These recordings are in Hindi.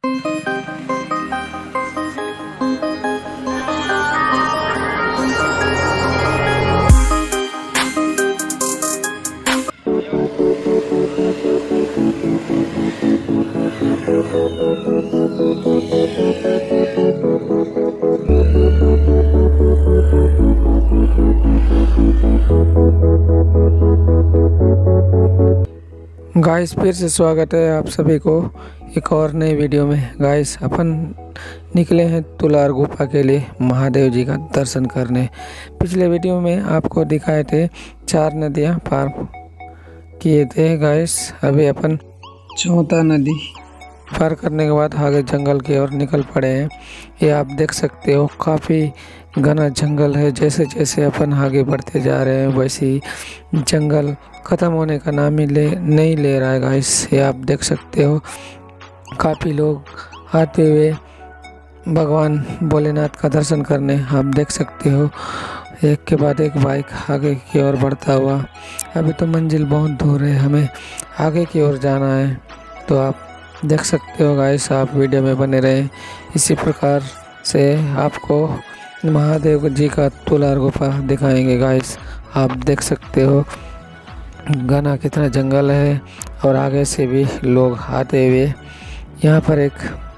गाइस फिर से स्वागत है आप सभी को एक और नई वीडियो में। गाइस अपन निकले हैं तुलार गुफा के लिए महादेव जी का दर्शन करने। पिछले वीडियो में आपको दिखाए थे 4 नदियां पार किए थे। गाइस अभी अपन चौथा नदी पार करने के बाद आगे जंगल की ओर निकल पड़े हैं। ये आप देख सकते हो काफ़ी घना जंगल है। जैसे जैसे अपन आगे बढ़ते जा रहे हैं वैसे ही जंगल ख़त्म होने का नाम ही नहीं ले रहा है। गाइस ये आप देख सकते हो काफ़ी लोग आते हुए भगवान भोलेनाथ का दर्शन करने। आप देख सकते हो एक के बाद एक बाइक आगे की ओर बढ़ता हुआ। अभी तो मंजिल बहुत दूर है, हमें आगे की ओर जाना है, तो आप देख सकते हो। गाइस आप वीडियो में बने रहें। इसी प्रकार से आपको महादेव जी का तुलार गुफा दिखाएंगे। गाइस आप देख सकते हो घना कितना जंगल है और आगे से भी लोग आते हुए। यहाँ पर एक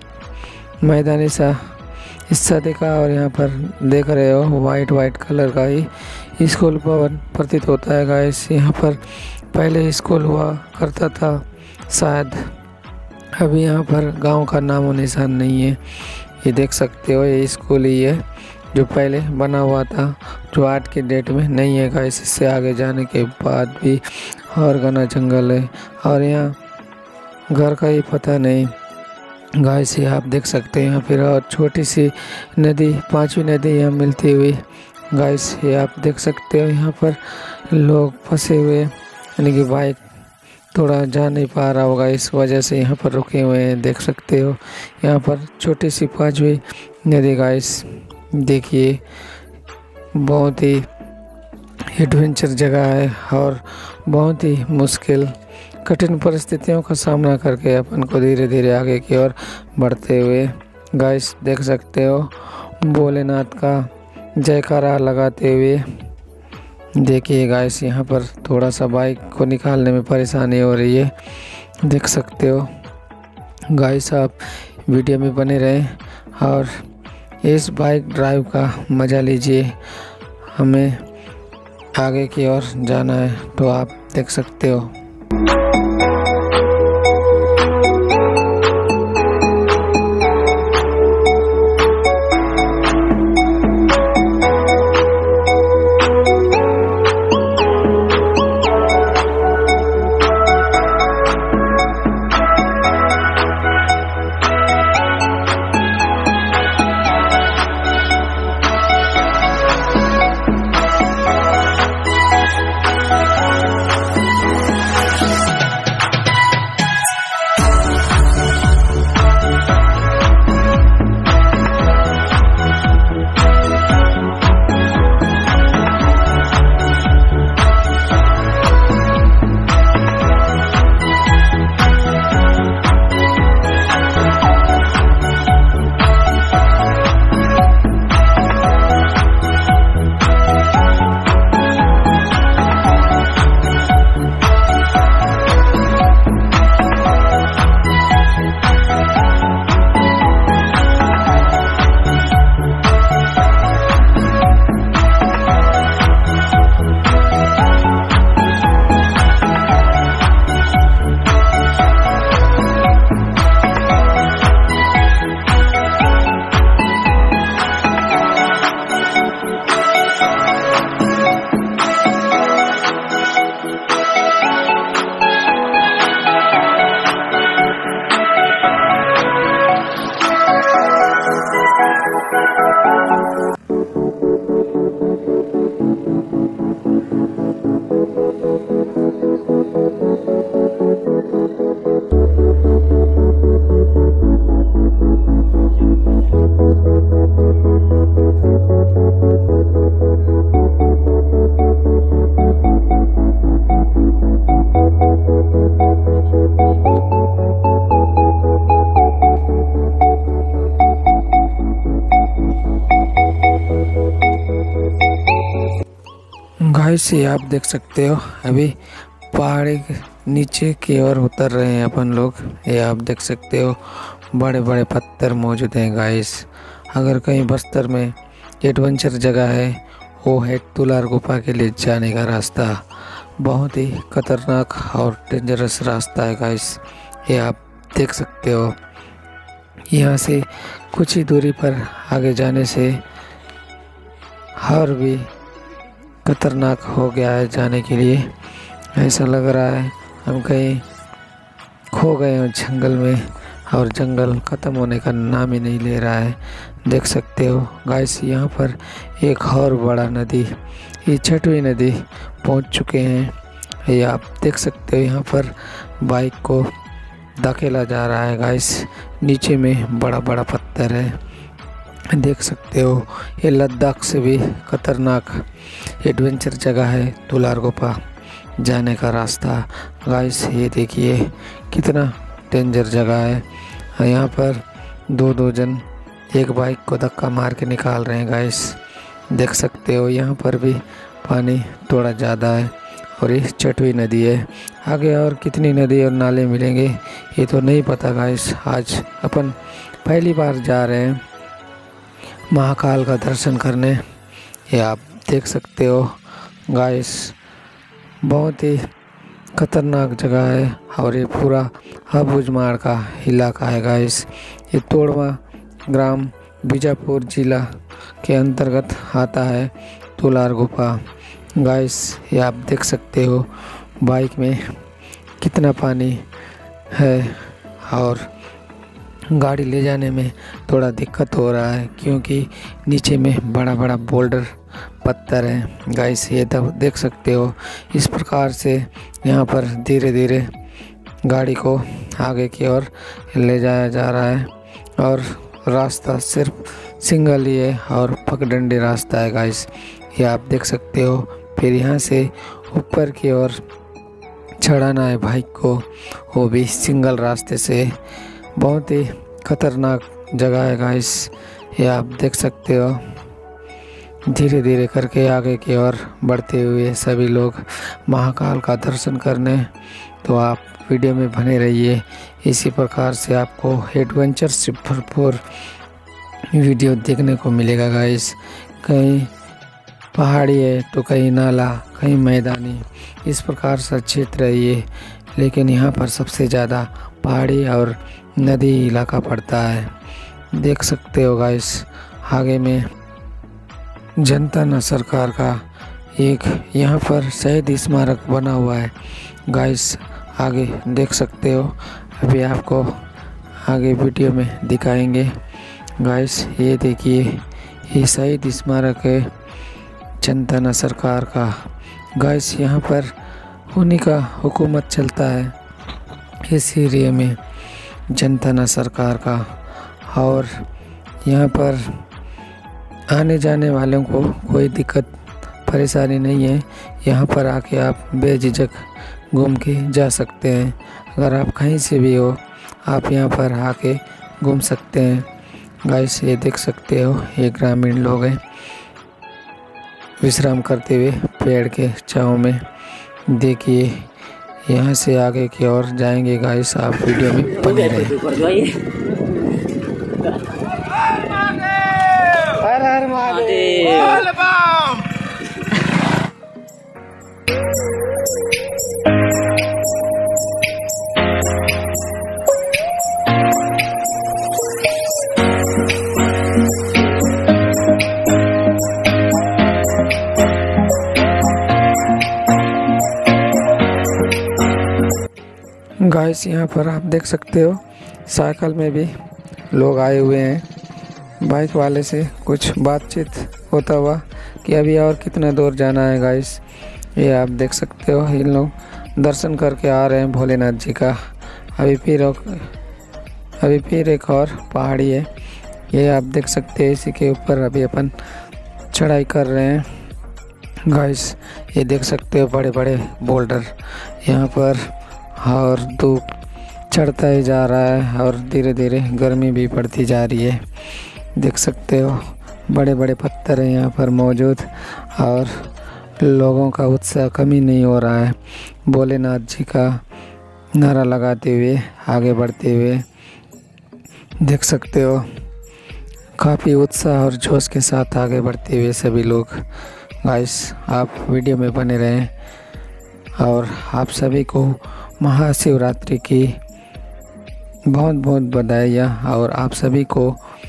मैदानी सा हिस्सा दिखा और यहाँ पर देख रहे हो वाइट कलर का ही स्कूल भवन प्रतीत होता है। गाइस यहाँ पर पहले स्कूल हुआ करता था शायद, अभी यहाँ पर गांव का नामो निशान नहीं है। ये देख सकते हो ये स्कूल ही है जो पहले बना हुआ था, जो आज के डेट में नहीं है। गाइस इससे आगे जाने के बाद भी और घना जंगल है और यहाँ घर का ही पता नहीं। गाइस ये आप देख सकते हैं यहाँ फिर और छोटी सी नदी, 5वीं नदी यहाँ मिलती हुई। गाइस ये आप देख सकते हो यहाँ पर लोग फंसे हुए, यानी कि बाइक थोड़ा जा नहीं पा रहा होगा, इस वजह से यहाँ पर रुके हुए हैं। देख सकते हो यहाँ पर छोटी सी 5वीं नदी। गाइस देखिए बहुत ही एडवेंचर जगह है और बहुत ही मुश्किल कठिन परिस्थितियों का सामना करके अपन को धीरे धीरे आगे की ओर बढ़ते हुए। गाइस देख सकते हो भोलेनाथ का जयकारा लगाते हुए। देखिए गाइस यहाँ पर थोड़ा सा बाइक को निकालने में परेशानी हो रही है, देख सकते हो। गाइस आप वीडियो में बने रहें और इस बाइक ड्राइव का मज़ा लीजिए। हमें आगे की ओर जाना है, तो आप देख सकते हो। गाइस ये आप देख सकते हो अभी पहाड़ी के नीचे की ओर उतर रहे हैं अपन लोग। ये आप देख सकते हो बड़े बड़े पत्थर मौजूद हैं गाइस। अगर कहीं बस्तर में एडवेंचर जगह है वो है तुलार गुफा के लिए जाने का रास्ता। बहुत ही खतरनाक और डेंजरस रास्ता है गाइस। ये आप देख सकते हो। यहाँ से कुछ ही दूरी पर आगे जाने से और भी खतरनाक हो गया है जाने के लिए। ऐसा लग रहा है हम कहीं खो गए हैं जंगल में और जंगल ख़त्म होने का नाम ही नहीं ले रहा है। देख सकते हो गाइस यहाँ पर एक और बड़ा नदी, ये छठवीं नदी पहुँच चुके हैं। ये आप देख सकते हो यहाँ पर बाइक को धकेला जा रहा है गाइस। नीचे में बड़ा बड़ा पत्थर है, देख सकते हो। ये लद्दाख से भी खतरनाक एडवेंचर जगह है तुलार गुफा जाने का रास्ता गाइस। ये देखिए कितना डेंजर जगह है। यहाँ पर दो जन एक बाइक को धक्का मार के निकाल रहे हैं गाइस। देख सकते हो यहाँ पर भी पानी थोड़ा ज़्यादा है और ये छठवीं नदी है। आगे और कितनी नदी और नाले मिलेंगे ये तो नहीं पता गाइस। आज अपन पहली बार जा रहे हैं महाकाल का दर्शन करने। ये आप देख सकते हो गाइस बहुत ही खतरनाक जगह है और ये पूरा अबूझमाड़ का इलाका है गाइस। ये तोड़वा ग्राम बीजापुर जिला के अंतर्गत आता है तुलार गुफा गाइस। ये आप देख सकते हो बाइक में कितना पानी है और गाड़ी ले जाने में थोड़ा दिक्कत हो रहा है क्योंकि नीचे में बड़ा बड़ा बोल्डर पत्थर है गाइस। ये तब देख सकते हो इस प्रकार से यहाँ पर धीरे धीरे गाड़ी को आगे की ओर ले जाया जा रहा है और रास्ता सिर्फ सिंगल ही है और पगडंडी रास्ता है गाइस। ये आप देख सकते हो। फिर यहाँ से ऊपर की ओर चढ़ाना है बाइक को, वो भी सिंगल रास्ते से। बहुत ही खतरनाक जगह है गाइस। ये आप देख सकते हो। धीरे धीरे करके आगे की ओर बढ़ते हुए सभी लोग महाकाल का दर्शन करने। तो आप वीडियो में बने रहिए। इसी प्रकार से आपको एडवेंचर से भरपूर वीडियो देखने को मिलेगा गाइस। कहीं पहाड़ी है तो कहीं नाला, कहीं मैदानी, इस प्रकार से क्षेत्र है ये। लेकिन यहाँ पर सबसे ज़्यादा पहाड़ी और नदी इलाका पड़ता है। देख सकते हो गाइस आगे में जनता न सरकार का एक यहाँ पर शहीद स्मारक बना हुआ है गाइस। आगे देख सकते हो। अभी आपको आगे वीडियो में दिखाएंगे गाइस। ये देखिए ये शहीद स्मारक है जनता न सरकार का गाइस। यहाँ पर उन्हीं का हुकूमत चलता है इस एरिया में, जनता न सरकार का। और यहाँ पर आने जाने वालों को कोई दिक्कत परेशानी नहीं है। यहाँ पर आके आप बेझिझक घूम के जा सकते हैं। अगर आप कहीं से भी हो आप यहाँ पर आके घूम सकते हैं गाइस। ये देख सकते हो ये ग्रामीण लोग हैं विश्राम करते हुए पेड़ के छांव में। देखिए यहाँ से आगे की ओर जाएंगे गाइस। आप वीडियो में बने रहें। हर हर महादेव। गाइस यहाँ पर आप देख सकते हो साइकिल में भी लोग आए हुए हैं। बाइक वाले से कुछ बातचीत होता हुआ कि अभी और कितना दूर जाना है गाइस। ये आप देख सकते हो इन लोग दर्शन करके आ रहे हैं भोलेनाथ जी का। अभी फिर एक और पहाड़ी है ये आप देख सकते हैं। इसी के ऊपर अभी अपन चढ़ाई कर रहे हैं गाइस। ये देख सकते हो बड़े बड़े बोल्डर यहाँ पर, और धूप चढ़ता ही जा रहा है और धीरे धीरे गर्मी भी बढ़ती जा रही है। देख सकते हो बड़े बड़े पत्थर हैं यहाँ पर मौजूद और लोगों का उत्साह कमी नहीं हो रहा है। भोलेनाथ जी का नारा लगाते हुए आगे बढ़ते हुए देख सकते हो, काफ़ी उत्साह और जोश के साथ आगे बढ़ते हुए सभी लोग। गाइस आप वीडियो में बने रहें और आप सभी को महाशिवरात्रि की बहुत बहुत बधाइयाँ और आप सभी को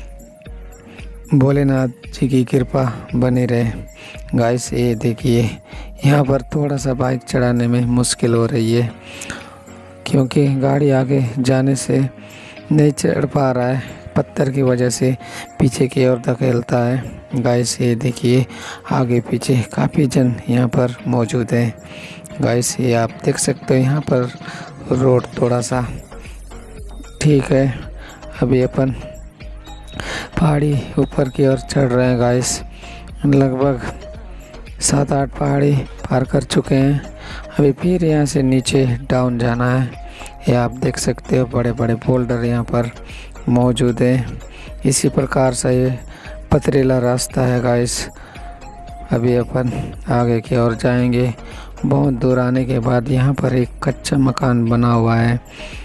भोलेनाथ जी की कृपा बनी रहे। गाइस ये देखिए, यहाँ पर थोड़ा सा बाइक चढ़ाने में मुश्किल हो रही है क्योंकि गाड़ी आगे जाने से नहीं चढ़ पा रहा है, पत्थर की वजह से पीछे की ओर धकेलता है। गाइस ये देखिए, आगे पीछे काफ़ी जन यहाँ पर मौजूद हैं। गाइस ये आप देख सकते हो, यहाँ पर रोड थोड़ा सा ठीक है। अभी अपन पहाड़ी ऊपर की ओर चढ़ रहे हैं। गाइस लगभग 7-8 पहाड़ी पार कर चुके हैं। अभी फिर यहाँ से नीचे डाउन जाना है। ये आप देख सकते हो, बड़े बड़े बोल्डर यहाँ पर मौजूद हैं। इसी प्रकार से ये पथरीला रास्ता है। गाइस अभी अपन आगे की ओर जाएंगे। बहुत दूर आने के बाद यहाँ पर एक कच्चा मकान बना हुआ है,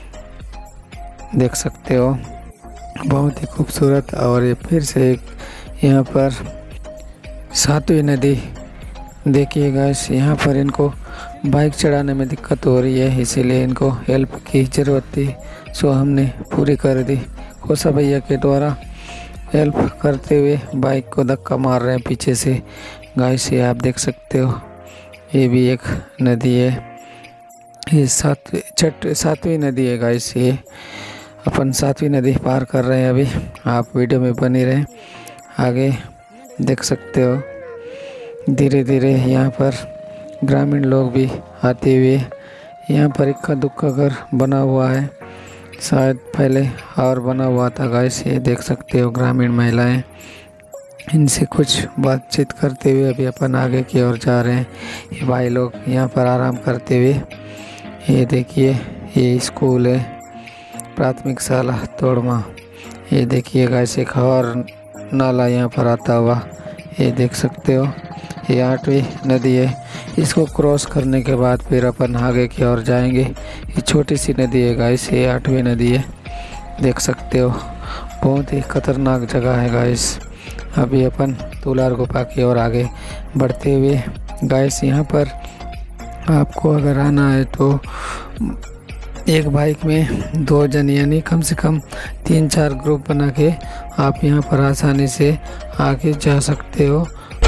देख सकते हो, बहुत ही खूबसूरत। और ये फिर से एक यहाँ पर सातवीं नदी देखिए। गाइस यहाँ पर इनको बाइक चढ़ाने में दिक्कत हो रही है, इसीलिए इनको हेल्प की ज़रूरत थी, सो हमने पूरी कर दी। कोसा भैया के द्वारा हेल्प करते हुए बाइक को धक्का मार रहे हैं पीछे से। गाइस ये आप देख सकते हो, ये भी एक नदी है, ये सातवीं नदी है। गाइस ये अपन 7वीं नदी पार कर रहे हैं। अभी आप वीडियो में बनी रहें, आगे देख सकते हो। धीरे धीरे यहाँ पर ग्रामीण लोग भी आते हुए, यहाँ पर इक्का दुक्का घर बना हुआ है, शायद पहले और बना हुआ था। गाइस ये देख सकते हो, ग्रामीण महिलाएं, इनसे कुछ बातचीत करते हुए अभी अपन आगे की ओर जा रहे हैं। ये भाई लोग यहाँ पर आराम करते हुए, ये देखिए, ये स्कूल है, प्राथमिक शाला तोड़मा। ये देखिए गाइस, एक और नाला यहाँ पर आता हुआ, ये देख सकते हो। ये 8वीं नदी है। इसको क्रॉस करने के बाद फिर अपन आगे की ओर जाएंगे। ये छोटी सी नदी है गाइस, ये 8वीं नदी है, देख सकते हो। बहुत ही खतरनाक जगह है गाइस। अभी अपन तुलार गुफा की ओर आगे बढ़ते हुए, गाइस यहाँ पर आपको अगर आना है तो एक बाइक में 2 जन यानी कम से कम 3-4 ग्रुप बना के आप यहाँ पर आसानी से आगे जा सकते हो।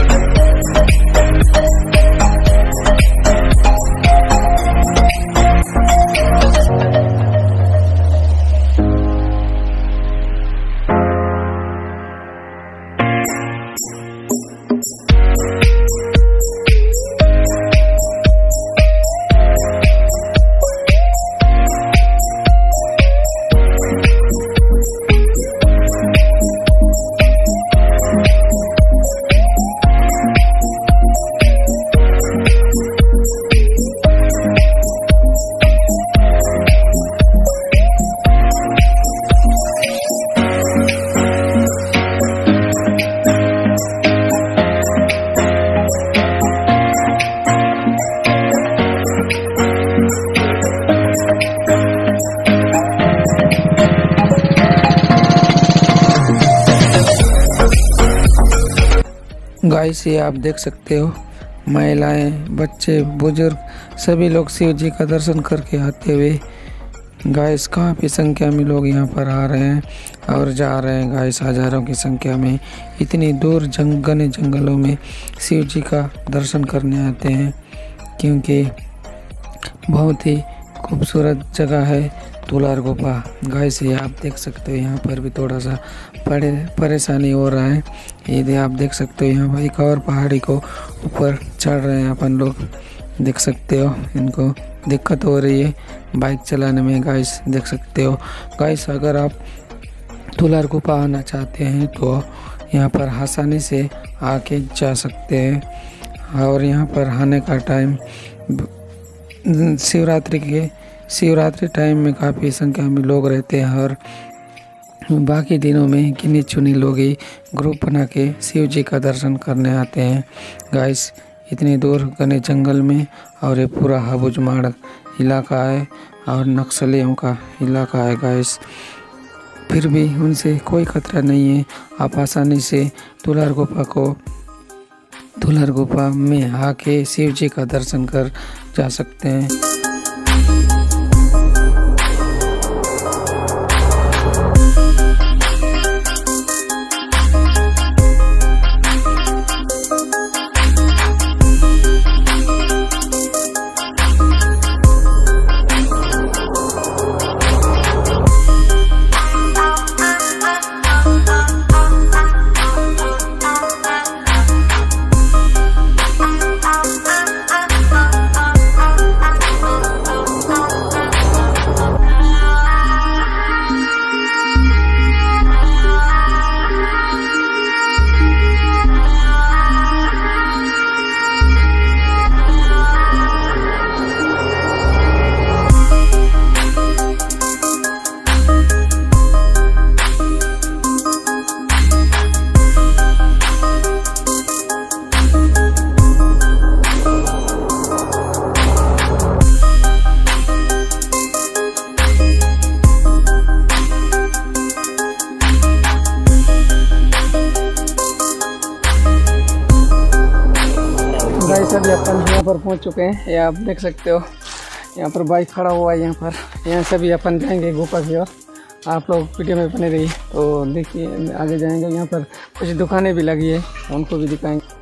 गाइस ये आप देख सकते हो, महिलाएं, बच्चे, बुजुर्ग सभी लोग शिव जी का दर्शन करके आते हुए। गाइस काफ़ी संख्या में लोग यहाँ पर आ रहे हैं और जा रहे हैं। गाइस हज़ारों की संख्या में इतनी दूर घने जंगलों में शिव जी का दर्शन करने आते हैं, क्योंकि बहुत ही खूबसूरत जगह है तुलार गुफा। गाइस ये आप देख सकते हो, यहाँ पर भी थोड़ा सा परेशानी हो रहा है। ये आप देख सकते हो, यहाँ पर एक और पहाड़ी को ऊपर चढ़ रहे हैं अपन लोग, देख सकते हो। इनको दिक्कत हो रही है बाइक चलाने में। गाइस देख सकते हो। गाइस अगर आप तुलार गुफा आना चाहते हैं तो यहाँ पर आसानी से आके जा सकते हैं। और यहाँ पर आने का टाइम शिवरात्रि टाइम में काफ़ी संख्या में लोग रहते हैं और बाकी दिनों में गिने चुने लोग ही ग्रुप बना के शिव जी का दर्शन करने आते हैं। गाइस इतनी दूर घने जंगल में, और ये पूरा हाबुजमाड़ इलाका है और नक्सलियों का इलाका है गाइस। फिर भी उनसे कोई खतरा नहीं है। आप आसानी से तुलार गुफा में आके शिव जी का दर्शन कर जा सकते हैं। गाइस अभी अपन यहाँ पर पहुँच चुके हैं। ये आप देख सकते हो, यहाँ पर बाइक खड़ा हुआ है। यहाँ से भी अपन जाएंगे गुफा की ओर। आप लोग वीडियो में बने रहिए तो देखिए आगे जाएंगे। यहाँ पर कुछ दुकानें भी लगी है, उनको भी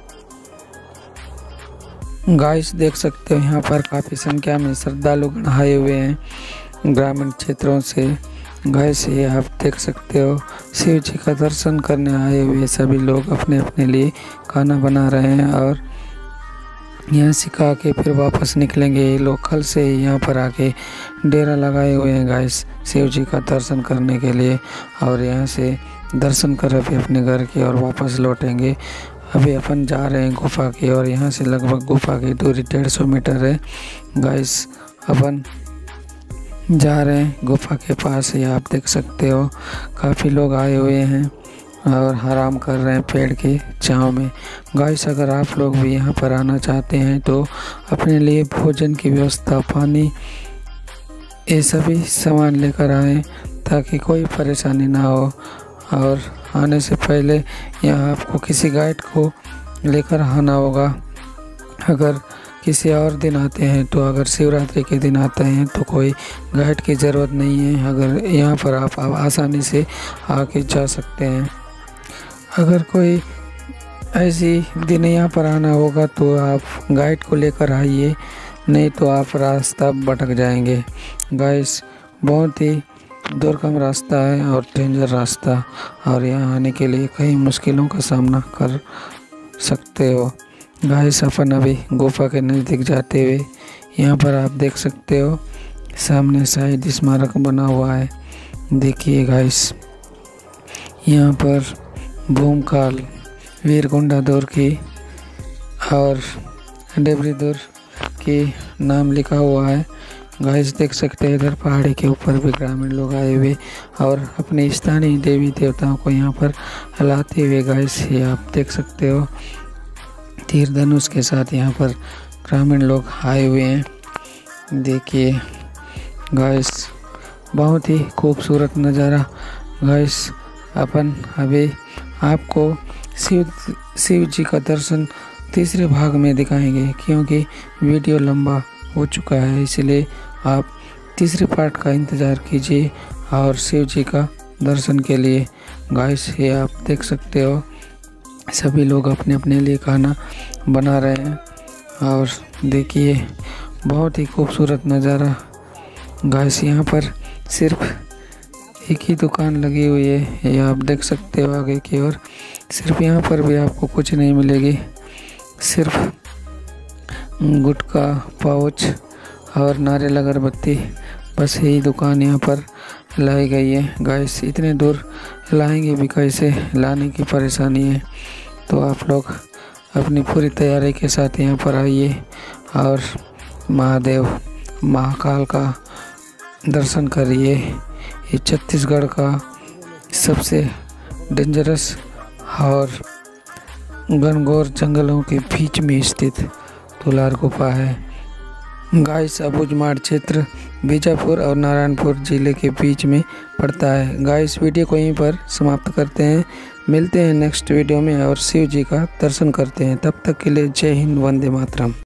दिखाएंगे। गाइस देख सकते हो यहाँ पर काफ़ी संख्या में श्रद्धालु आए हुए हैं ग्रामीण क्षेत्रों से। गाइस ये आप देख सकते हो शिव जी का दर्शन करने आए हुए सभी लोग अपने अपने लिए खाना बना रहे हैं और यहाँ सिखा के फिर वापस निकलेंगे। ये लोग कल से यहाँ पर आके डेरा लगाए हुए हैं गाइस शिव जी का दर्शन करने के लिए, और यहाँ से दर्शन कर अभी अपने घर की और वापस लौटेंगे। अभी अपन जा रहे हैं गुफा की और यहाँ से लगभग गुफा की दूरी 150 मीटर है गाइस। अपन जा रहे हैं गुफा के पास। ये आप देख सकते हो काफ़ी लोग आए हुए हैं और आराम कर रहे हैं पेड़ के छांव में। गाइस अगर आप लोग भी यहाँ पर आना चाहते हैं तो अपने लिए भोजन की व्यवस्था, पानी, ये सभी सामान लेकर आएँ ताकि कोई परेशानी ना हो। और आने से पहले यहाँ आपको किसी गाइड को लेकर आना होगा। अगर किसी और दिन आते हैं तो अगर शिवरात्रि के दिन आते हैं तो कोई गाइड की ज़रूरत नहीं है। अगर यहाँ पर आप आसानी से आके जा सकते हैं। अगर कोई ऐसी दिन यहाँ पर आना होगा तो आप गाइड को लेकर आइए, नहीं तो आप रास्ता भटक जाएंगे। गाइस बहुत ही दुर्गम रास्ता है और डेंजर रास्ता, और यहाँ आने के लिए कई मुश्किलों का सामना कर सकते हो। गाइस अपन अभी गुफा के नज़दीक जाते हुए यहाँ पर आप देख सकते हो सामने शहीद स्मारक बना हुआ है। देखिए गाइस यहाँ पर भूमकाल, वीर गुंडाधुर की और डेबरीदुर की नाम लिखा हुआ है। गाइस देख सकते हैं इधर पहाड़ी के ऊपर भी ग्रामीण लोग आए हुए और अपने स्थानीय देवी देवताओं को यहाँ पर हिलाते हुए। गाइस ये आप देख सकते हो तीर धनुष के साथ यहाँ पर ग्रामीण लोग आए हुए हैं। देखिए गाइस बहुत ही खूबसूरत नज़ारा। गाइस अपन अभी आपको शिव जी का दर्शन तीसरे भाग में दिखाएंगे, क्योंकि वीडियो लंबा हो चुका है, इसलिए आप तीसरे पार्ट का इंतज़ार कीजिए और शिव जी का दर्शन के लिए। गाइस ये आप देख सकते हो सभी लोग अपने अपने लिए खाना बना रहे हैं और देखिए बहुत ही खूबसूरत नज़ारा। गाइस यहाँ पर सिर्फ एक ही दुकान लगी हुई है, ये आप देख सकते हो आगे की ओर। सिर्फ यहाँ पर भी आपको कुछ नहीं मिलेगी, सिर्फ गुटखा, पाउच और नारियल अगरबत्ती, बस यही दुकान यहाँ पर लाई गई है। गाइस इतने दूर लाएंगे भी कैसे, लाने की परेशानी है। तो आप लोग अपनी पूरी तैयारी के साथ यहाँ पर आइए और महादेव महाकाल का दर्शन करिए। ये छत्तीसगढ़ का सबसे डेंजरस और घनघोर जंगलों के बीच में स्थित तुलार गुफा है। गाइस अबूझमाड़ क्षेत्र बीजापुर और नारायणपुर जिले के बीच में पड़ता है। गाइस वीडियो को यहीं पर समाप्त करते हैं। मिलते हैं नेक्स्ट वीडियो में और शिव जी का दर्शन करते हैं। तब तक के लिए जय हिंद, वंदे मातरम।